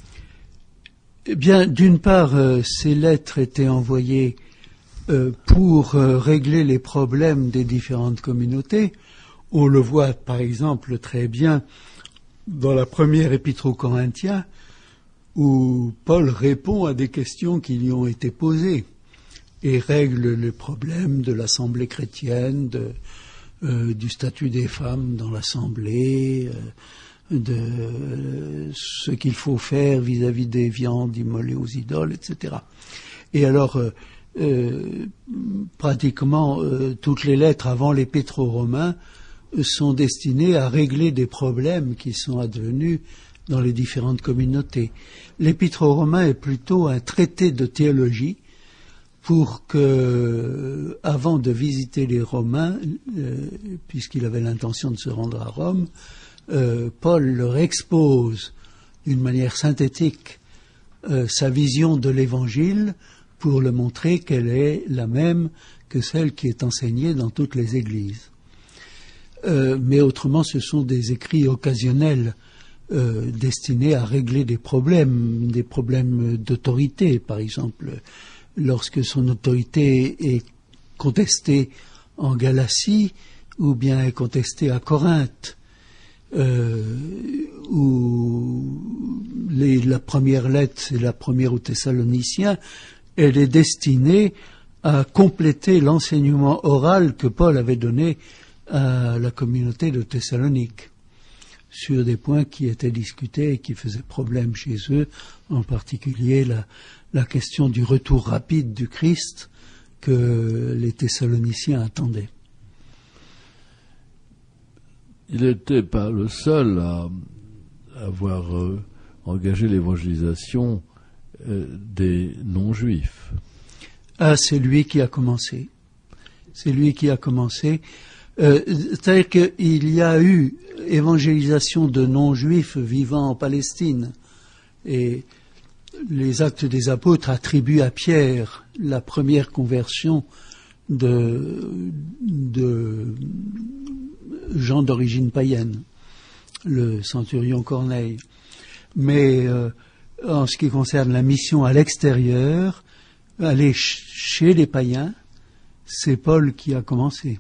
Eh bien, d'une part, euh, ces lettres étaient envoyées euh, pour euh, régler les problèmes des différentes communautés. On le voit, par exemple, très bien dans la première épître aux Corinthiens, où Paul répond à des questions qui lui ont été posées et règle le problème de l'assemblée chrétienne, de, euh, du statut des femmes dans l'assemblée, euh, de euh, ce qu'il faut faire vis-à-vis des viandes immolées aux idoles, et cetera. Et alors, euh, euh, pratiquement euh, toutes les lettres avant l'épître aux Romains euh, sont destinées à régler des problèmes qui sont advenus dans les différentes communautés. L'épître aux Romains est plutôt un traité de théologie pour que, avant de visiter les Romains, euh, puisqu'il avait l'intention de se rendre à Rome, euh, Paul leur expose d'une manière synthétique euh, sa vision de l'Évangile pour le montrer qu'elle est la même que celle qui est enseignée dans toutes les églises. Euh, mais autrement, ce sont des écrits occasionnels euh, destinés à régler des problèmes, des problèmes d'autorité, par exemple. Lorsque son autorité est contestée en Galatie ou bien est contestée à Corinthe, euh, où les, la première lettre, c'est la première aux Thessaloniciens, elle est destinée à compléter l'enseignement oral que Paul avait donné à la communauté de Thessalonique sur des points qui étaient discutés et qui faisaient problème chez eux, en particulier la, la question du retour rapide du Christ que les Thessaloniciens attendaient. Il n'était pas le seul à avoir euh, engagé l'évangélisation euh, des non-juifs. Ah, c'est lui qui a commencé. C'est lui qui a commencé. Euh, c'est-à-dire qu'il y a eu évangélisation de non-juifs vivant en Palestine. Et les Actes des Apôtres attribuent à Pierre la première conversion de, de gens d'origine païenne, le centurion Corneille. Mais euh, en ce qui concerne la mission à l'extérieur, aller ch- chez les païens, c'est Paul qui a commencé.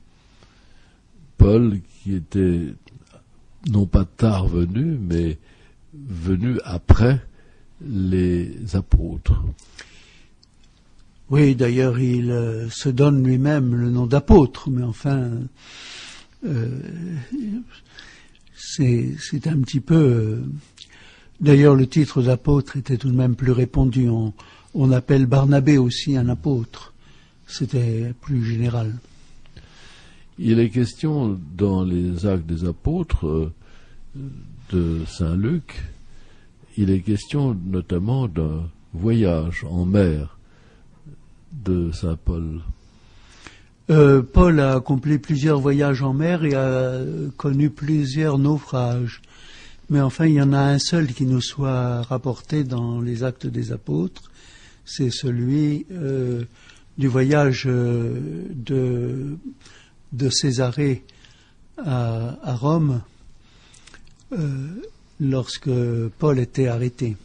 Paul qui était non pas tard venu, mais venu après les apôtres. Oui, d'ailleurs, il euh, se donne lui-même le nom d'apôtre, mais enfin, euh, c'est, c'est un petit peu... Euh, d'ailleurs, le titre d'apôtre était tout de même plus répandu. On, on appelle Barnabé aussi un apôtre. C'était plus général. Il est question dans les Actes des Apôtres euh, de Saint Luc, il est question notamment d'un voyage en mer de Saint Paul. Euh, Paul a accompli plusieurs voyages en mer et a connu plusieurs naufrages. Mais enfin, il y en a un seul qui nous soit rapporté dans les Actes des Apôtres. C'est celui euh, du voyage euh, de... de Césarée à, à Rome euh, lorsque Paul était arrêté.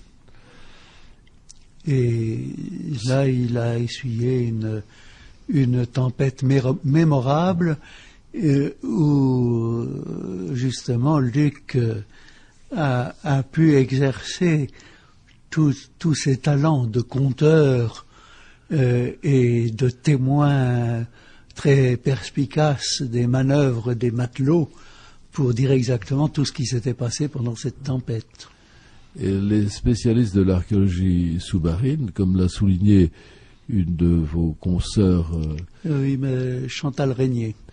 Et là, il a essuyé une, une tempête méro- mémorable euh, où justement Luc euh, a, a pu exercer tous ses talents de conteur euh, et de témoin très perspicace des manœuvres des matelots pour dire exactement tout ce qui s'était passé pendant cette tempête. Et les spécialistes de l'archéologie sous-marine, comme l'a souligné une de vos consoeurs, euh, Oui, mais Chantal Régnier.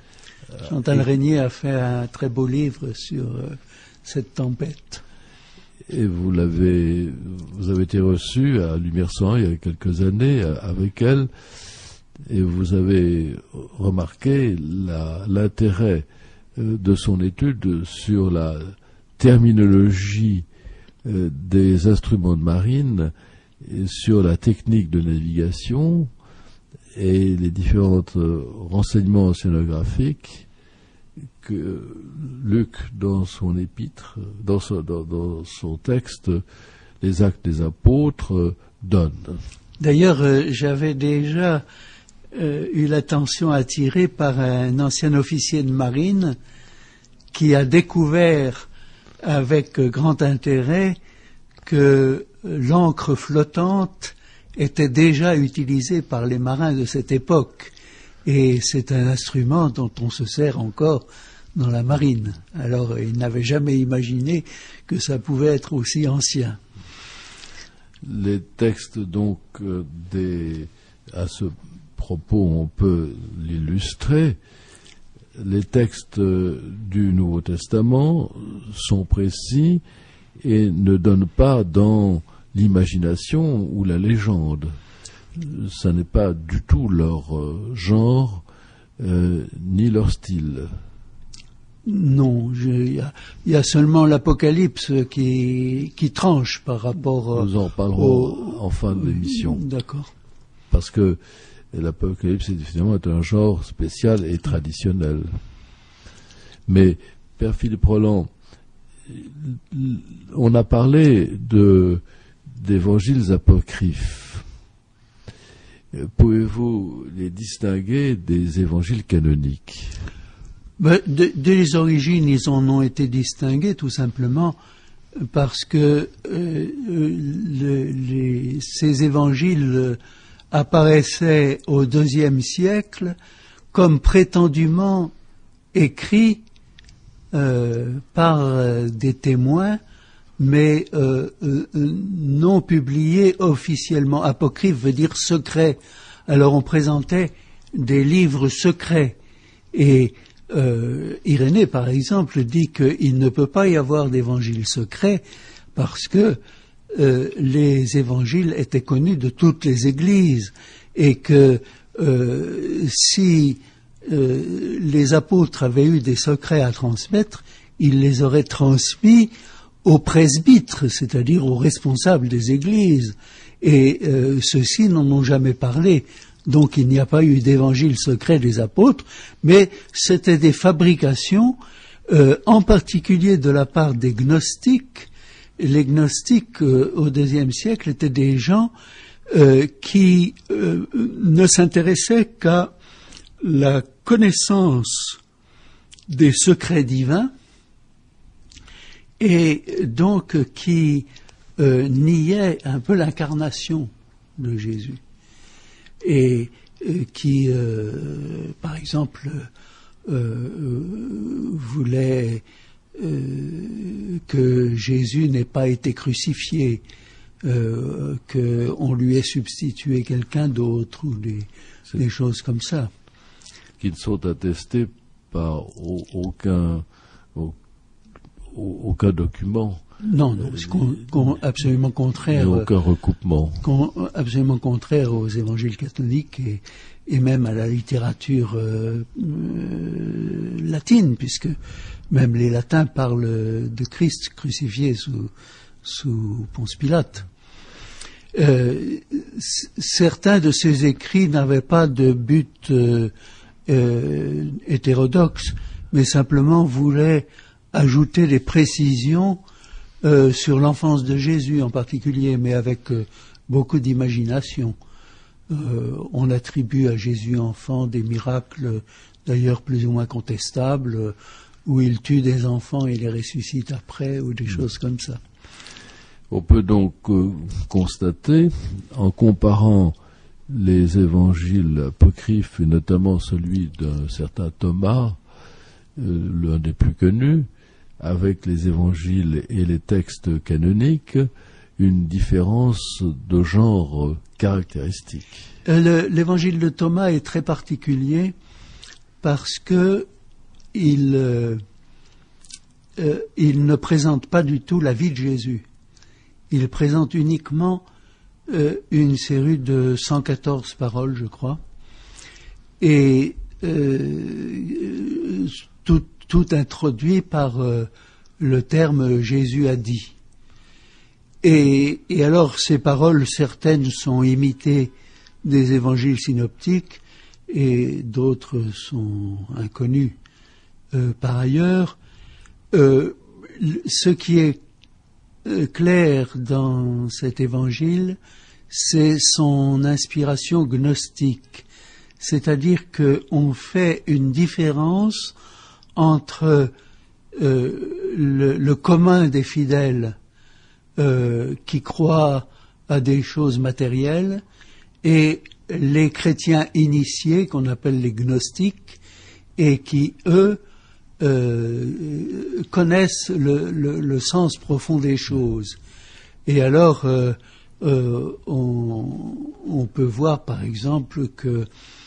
Chantal Régnier a fait un très beau livre sur euh, cette tempête. Et vous l'avez, vous avez été reçu à Lumière cent un il y a quelques années avec elle, et vous avez remarqué la, l'intérêt de son étude sur la terminologie des instruments de marine, sur la technique de navigation et les différents renseignements océanographiques que Luc, dans son épître, dans son, dans, dans son texte, les Actes des Apôtres, donne. D'ailleurs, euh, j'avais déjà euh, eu l'attention attirée par un ancien officier de marine qui a découvert avec grand intérêt que l'encre flottante était déjà utilisée par les marins de cette époque. Et c'est un instrument dont on se sert encore dans la marine. Alors, il n'avait jamais imaginé que ça pouvait être aussi ancien. Les textes, donc, euh, des, à ce propos, on peut l'illustrer. Les textes euh, du Nouveau Testament sont précis et ne donnent pas dans l'imagination ou la légende. Ça n'est pas du tout leur euh, genre, euh, ni leur style. Non, il y, y a seulement l'Apocalypse qui, qui tranche par rapport... Nous en parlerons au, en fin de l'émission. D'accord. Parce que l'Apocalypse, évidemment, est un genre spécial et traditionnel. Mais, Père Philippe Roland, on a parlé de, d'évangiles apocryphes. Pouvez-vous les distinguer des évangiles canoniques ? Ben, dès de les origines, ils en ont été distingués tout simplement parce que euh, le, les, ces évangiles apparaissaient au deuxième siècle comme prétendument écrits euh, par euh, des témoins, mais euh, euh, non publiés officiellement. Apocryphe veut dire secret. Alors on présentait des livres secrets. Et euh, Irénée, par exemple, dit qu'il ne peut pas y avoir d'évangile secret parce que euh, les évangiles étaient connus de toutes les églises et que euh, si euh, les apôtres avaient eu des secrets à transmettre, ils les auraient transmis aux presbytres, c'est-à-dire aux responsables des églises, et euh, ceux-ci n'en ont jamais parlé. Donc il n'y a pas eu d'évangile secret des apôtres, mais c'était des fabrications, euh, en particulier de la part des gnostiques. Les gnostiques, euh, au deuxième siècle, étaient des gens euh, qui euh, ne s'intéressaient qu'à la connaissance des secrets divins, et donc qui euh, niait un peu l'incarnation de Jésus et euh, qui, euh, par exemple, euh, euh, voulait euh, que Jésus n'ait pas été crucifié, euh, qu'on lui ait substitué quelqu'un d'autre ou des, des choses comme ça. Qui ne sont attestés par aucun... aucun document. Non, non, c'est con, con, absolument contraire. Et aucun recoupement. Con, absolument contraire aux évangiles catholiques et, et même à la littérature euh, euh, latine, puisque même les latins parlent de Christ crucifié sous, sous Ponce Pilate. Euh, certains de ces écrits n'avaient pas de but euh, euh, hétérodoxe, mais simplement voulaient ajouter des précisions euh, sur l'enfance de Jésus en particulier, mais avec euh, beaucoup d'imagination. Euh, on attribue à Jésus enfant des miracles, d'ailleurs plus ou moins contestables, euh, où il tue des enfants et les ressuscite après, ou des mmh. choses comme ça. On peut donc euh, constater, en comparant les évangiles apocryphes, et notamment celui d'un certain Thomas, euh, l'un des plus connus, avec les évangiles et les textes canoniques, une différence de genre caractéristique. Euh, le, l'évangile de Thomas est très particulier parce que il, euh, euh, il ne présente pas du tout la vie de Jésus. Il présente uniquement euh, une série de cent quatorze paroles, je crois, et euh, tout, tout introduit par euh, le terme « Jésus a dit ». Et, et alors, ces paroles, certaines sont imitées des évangiles synoptiques et d'autres sont inconnues euh, par ailleurs. Euh, ce qui est euh, clair dans cet évangile, c'est son inspiration gnostique, c'est-à-dire qu'on fait une différence entre euh, le, le commun des fidèles Euh, qui croient à des choses matérielles et les chrétiens initiés qu'on appelle les gnostiques et qui, eux, euh, connaissent le, le, le sens profond des choses. Et alors, euh, euh, on, on peut voir par exemple que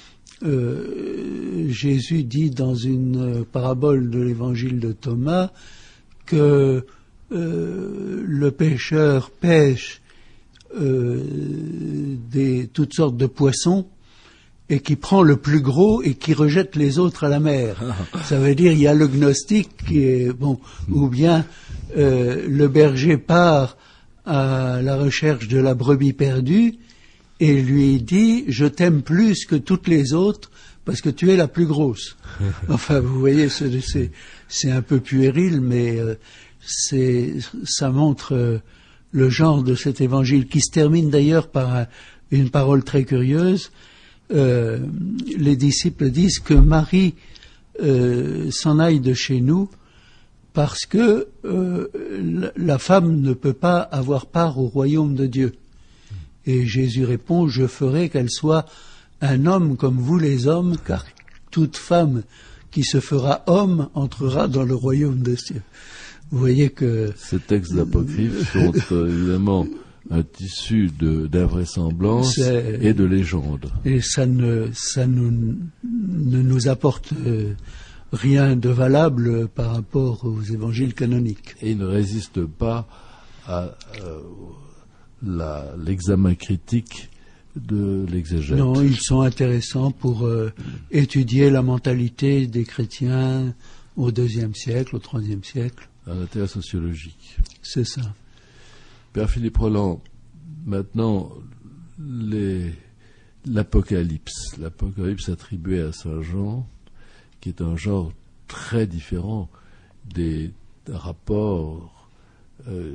euh, Jésus dit dans une parabole de l'évangile de Thomas que Euh, le pêcheur pêche euh, des, toutes sortes de poissons et qui prend le plus gros et qui rejette les autres à la mer. Ça veut dire il y a le gnostique qui est bon, ou bien euh, le berger part à la recherche de la brebis perdue et lui dit je t'aime plus que toutes les autres parce que tu es la plus grosse. Enfin, vous voyez, c'est, c'est, c'est un peu puéril, mais euh, C'est, ça montre euh, le genre de cet évangile qui se termine d'ailleurs par un, une parole très curieuse. Euh, les disciples disent que Marie euh, s'en aille de chez nous parce que euh, la, la femme ne peut pas avoir part au royaume de Dieu. Et Jésus répond, je ferai qu'elle soit un homme comme vous les hommes, car toute femme qui se fera homme entrera dans le royaume de Dieu. Vous voyez que ces textes apocryphes sont euh, évidemment un tissu de, d'invraisemblance et de légende. Et ça ne, ça nous, ne nous apporte euh, rien de valable par rapport aux évangiles canoniques. Et ils ne résistent pas à euh, la, l'examen critique de l'exégète. Non, ils sont intéressants pour euh, étudier la mentalité des chrétiens au deuxième siècle, au troisième siècle. Un intérêt sociologique. C'est ça. Père Philippe Roland, maintenant, les, l'Apocalypse, l'Apocalypse attribué à Saint Jean, qui est un genre très différent des rapports euh,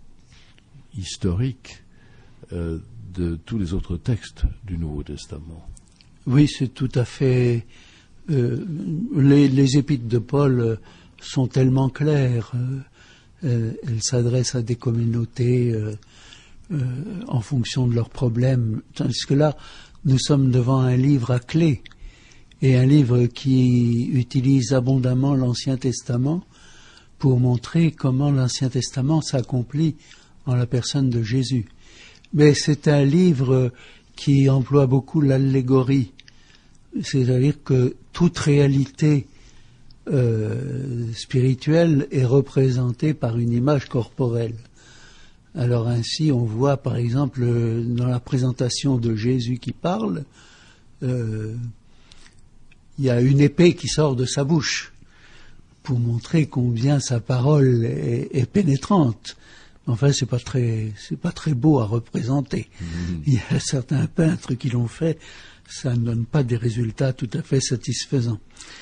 historiques euh, de tous les autres textes du Nouveau Testament. Oui, c'est tout à fait... Euh, les, les épîtres de Paul... Euh, sont tellement claires. Euh, euh, elles s'adressent à des communautés euh, euh, en fonction de leurs problèmes. Tandis que là, nous sommes devant un livre à clé et un livre qui utilise abondamment l'Ancien Testament pour montrer comment l'Ancien Testament s'accomplit en la personne de Jésus. Mais c'est un livre qui emploie beaucoup l'allégorie, c'est-à-dire que toute réalité Euh, spirituelle est représentée par une image corporelle. Alors ainsi, on voit par exemple dans la présentation de Jésus qui parle, euh, il y a une épée qui sort de sa bouche pour montrer combien sa parole est, est pénétrante. Enfin, c'est pas très, c'est pas très beau à représenter. Mmh. Il y a certains peintres qui l'ont fait, ça ne donne pas des résultats tout à fait satisfaisants.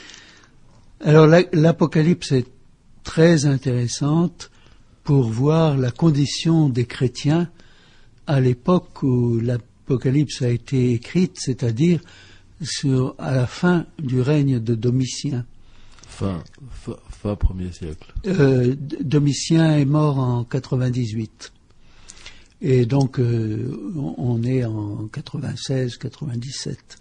Alors l'Apocalypse est très intéressante pour voir la condition des chrétiens à l'époque où l'Apocalypse a été écrite, c'est-à-dire sur, à la fin du règne de Domitien. Fin, fin, fin premier siècle. Euh, Domitien est mort en quatre-vingt-dix-huit. Et donc euh, on est en quatre-vingt-seize quatre-vingt-dix-sept.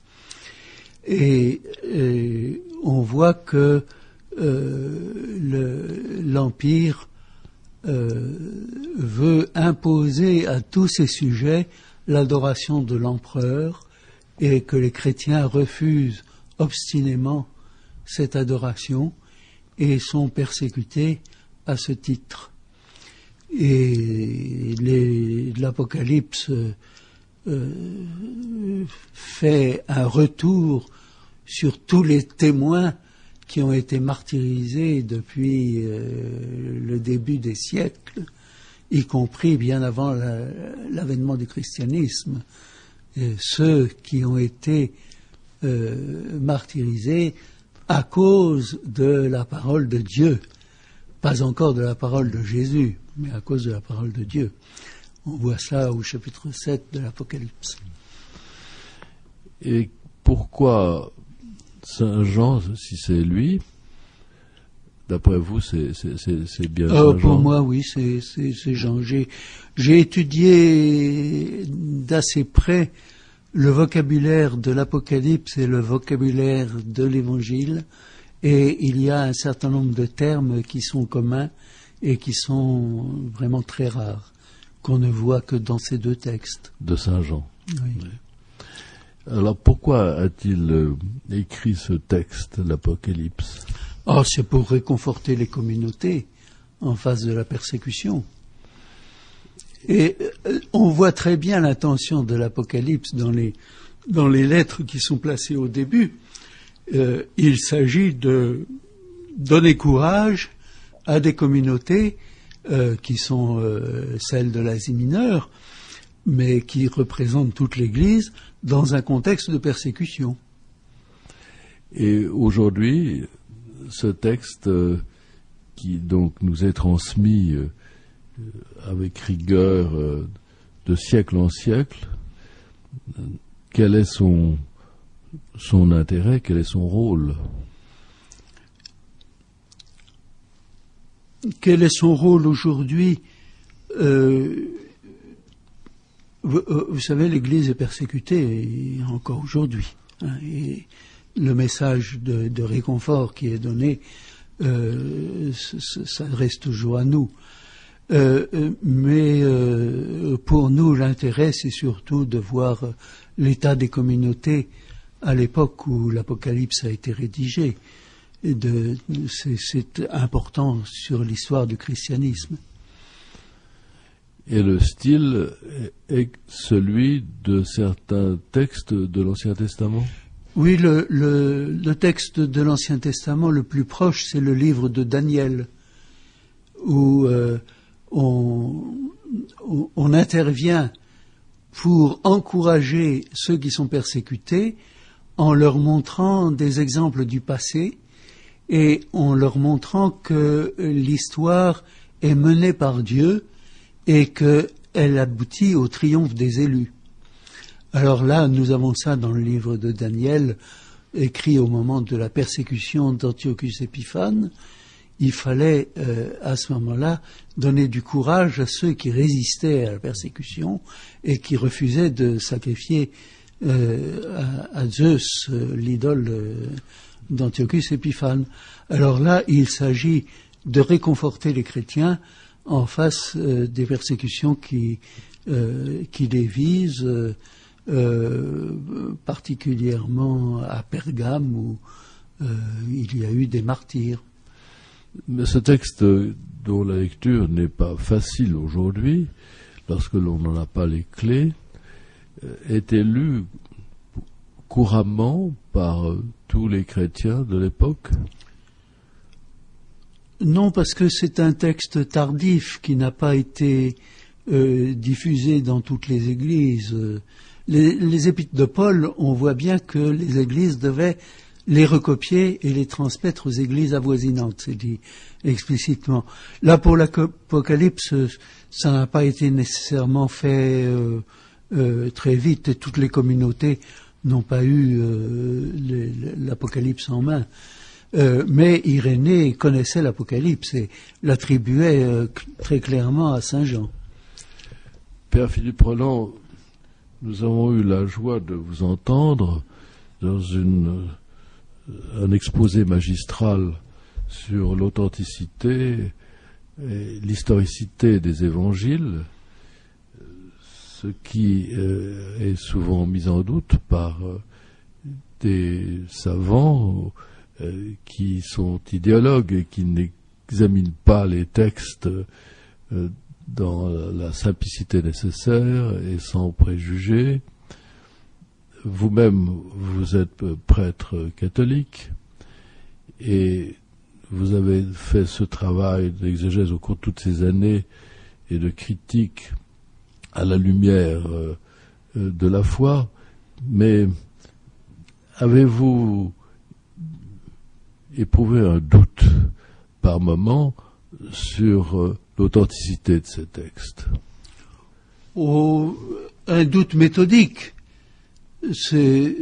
Et, et on voit que euh, le, l'Empire euh, veut imposer à tous ses sujets l'adoration de l'empereur et que les chrétiens refusent obstinément cette adoration et sont persécutés à ce titre. Et les, l'Apocalypse euh, fait un retour sur tous les témoins qui ont été martyrisés depuis euh, le début des siècles, y compris bien avant la, l'avènement du christianisme. Et ceux qui ont été euh, martyrisés à cause de la parole de Dieu, pas encore de la parole de Jésus, mais à cause de la parole de Dieu. On voit ça au chapitre sept de l'Apocalypse. Et pourquoi Saint Jean, si c'est lui, d'après vous, c'est, c'est, c'est, c'est bien euh, Saint Jean? Pour moi, oui, c'est, c'est, c'est Jean. J'ai, j'ai étudié d'assez près le vocabulaire de l'Apocalypse et le vocabulaire de l'Évangile, et il y a un certain nombre de termes qui sont communs et qui sont vraiment très rares, qu'on ne voit que dans ces deux textes. De Saint Jean. Oui. Oui. Alors pourquoi a-t-il euh, écrit ce texte, l'Apocalypse? Oh, c'est pour réconforter les communautés en face de la persécution. Et euh, on voit très bien l'intention de l'Apocalypse dans les, dans les lettres qui sont placées au début. Euh, il s'agit de donner courage à des communautés euh, qui sont euh, celles de l'Asie mineure, mais qui représentent toute l'Église dans un contexte de persécution. Et aujourd'hui, ce texte euh, qui donc nous est transmis euh, avec rigueur euh, de siècle en siècle, euh, quel est son, son intérêt, quel est son rôle? Quel est son rôle aujourd'hui? euh, vous, vous savez, l'Église est persécutée encore aujourd'hui. Hein, et le message de, de réconfort qui est donné euh, s'adresse toujours à nous. Euh, mais euh, pour nous, l'intérêt, c'est surtout de voir l'état des communautés à l'époque où l'Apocalypse a été rédigé. Et de, c'est, c'est important sur l'histoire du christianisme. Et le style est celui de certains textes de l'Ancien Testament? Oui, le, le, le texte de l'Ancien Testament le plus proche, c'est le livre de Daniel, où euh, on, on intervient pour encourager ceux qui sont persécutés en leur montrant des exemples du passé et en leur montrant que l'histoire est menée par Dieu et qu'elle aboutit au triomphe des élus. Alors là, nous avons ça dans le livre de Daniel, écrit au moment de la persécution d'Antiochus Épiphane. Il fallait, euh, à ce moment-là, donner du courage à ceux qui résistaient à la persécution et qui refusaient de sacrifier euh, à, à Zeus, euh, l'idole euh, d'Antiochus Épiphane. Alors là, il s'agit de réconforter les chrétiens en face euh, des persécutions qui, euh, qui les visent, euh, euh, particulièrement à Pergame où euh, il y a eu des martyrs. Mais ce texte dont la lecture n'est pas facile aujourd'hui, lorsque l'on n'en a pas les clés, était lu couramment par tous les chrétiens de l'époque? Non, parce que c'est un texte tardif qui n'a pas été euh, diffusé dans toutes les églises. Les, les épîtres de Paul, on voit bien que les églises devaient les recopier et les transmettre aux églises avoisinantes, c'est dit explicitement. Là, pour l'Apocalypse, ça n'a pas été nécessairement fait euh, euh, très vite et toutes les communautés n'ont pas eu euh, les, l'Apocalypse en main. Euh, mais Irénée connaissait l'Apocalypse et l'attribuait euh, très clairement à Saint Jean. Père Philippe Roland, nous avons eu la joie de vous entendre dans une, un exposé magistral sur l'authenticité et l'historicité des évangiles, ce qui euh, est souvent mis en doute par euh, des savants euh, qui sont idéologues et qui n'examinent pas les textes euh, dans la simplicité nécessaire et sans préjugés. Vous-même, vous êtes prêtre catholique et vous avez fait ce travail d'exégèse au cours de toutes ces années et de critique à la lumière euh, de la foi, mais avez-vous éprouvé un doute par moment sur euh, l'authenticité de ces textes? Oh, un doute méthodique. C'est,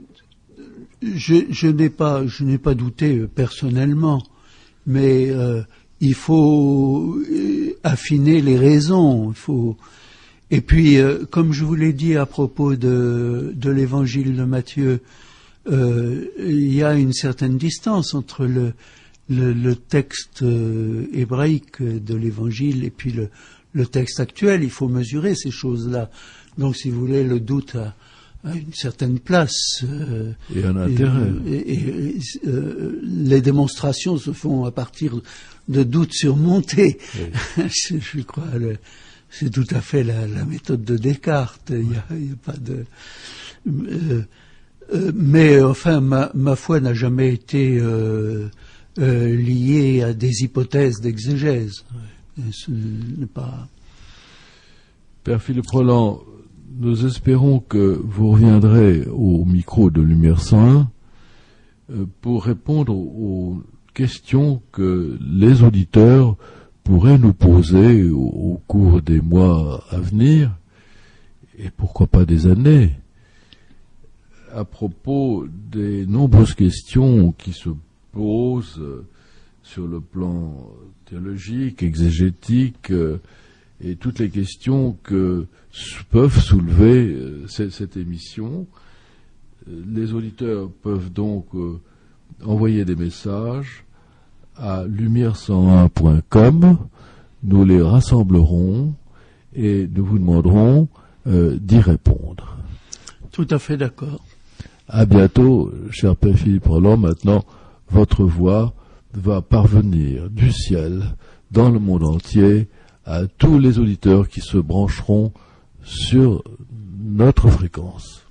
je, je n'ai pas, je n'ai pas douté euh, personnellement, mais euh, il faut euh, affiner les raisons. Il faut, et puis, euh, comme je vous l'ai dit à propos de, de l'Évangile de Matthieu, euh, il y a une certaine distance entre le, le, le texte euh, hébraïque de l'Évangile et puis le, le texte actuel. Il faut mesurer ces choses-là. Donc, si vous voulez, le doute a, a une certaine place. Euh, et un intérêt. Et, et, et euh, les démonstrations se font à partir de doutes surmontés. Oui. je, je crois le, c'est tout à fait la, la méthode de Descartes. Il n'y a, il y a pas de... Euh, euh, mais enfin, ma, ma foi n'a jamais été euh, euh, liée à des hypothèses d'exégèse. Oui. Ce n'est pas... Père Philippe Rolland, nous espérons que vous reviendrez au micro de Lumière cent un euh, pour répondre aux questions que les auditeurs pourraient nous poser au, au cours des mois à venir, et pourquoi pas des années, à propos des nombreuses questions qui se posent sur le plan théologique, exégétique, euh, et toutes les questions que peuvent soulever euh, cette, cette émission. Les auditeurs peuvent donc euh, envoyer des messages à lumière cent un point com. Nous les rassemblerons et nous vous demanderons euh, d'y répondre. Tout à fait d'accord. À bientôt, cher Père Philippe Rolland. Maintenant, votre voix va parvenir du ciel dans le monde entier à tous les auditeurs qui se brancheront sur notre fréquence.